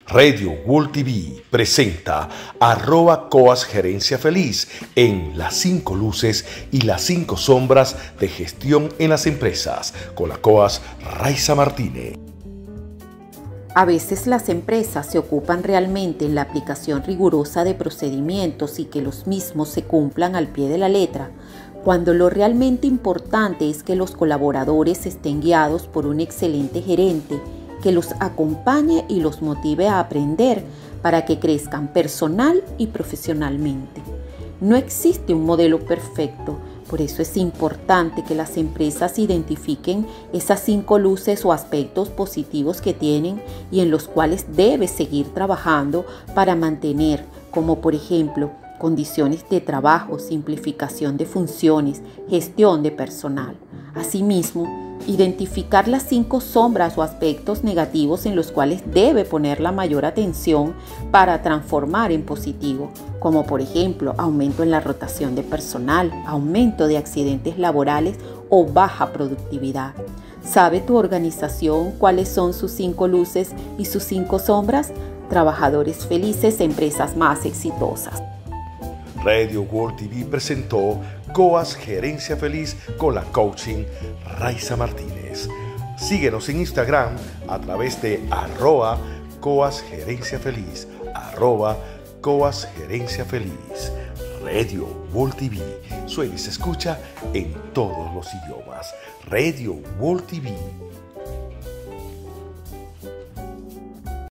Radio World TV presenta @Coas Gerencia Feliz en las 5 luces y las 5 sombras de gestión en las empresas con la Coas Raiza Martínez. A veces las empresas se ocupan realmente en la aplicación rigurosa de procedimientos y que los mismos se cumplan al pie de la letra, cuando lo realmente importante es que los colaboradores estén guiados por un excelente gerente que los acompañe y los motive a aprender para que crezcan personal y profesionalmente. No existe un modelo perfecto, por eso es importante que las empresas identifiquen esas 5 luces o aspectos positivos que tienen y en los cuales debe seguir trabajando para mantener, como por ejemplo, condiciones de trabajo, simplificación de funciones, gestión de personal. Asimismo, identificar las 5 sombras o aspectos negativos en los cuales debe poner la mayor atención para transformar en positivo, como por ejemplo aumento en la rotación de personal, aumento de accidentes laborales o baja productividad. ¿Sabe tu organización cuáles son sus 5 luces y sus 5 sombras? Trabajadores felices, empresas más exitosas. Radio World TV presentó Coas Gerencia Feliz con la coaching Raiza Martínez. Síguenos en Instagram a través de @Coas Gerencia Feliz, @Coas Gerencia Feliz. Radio World TV suena y se escucha en todos los idiomas. Radio World TV.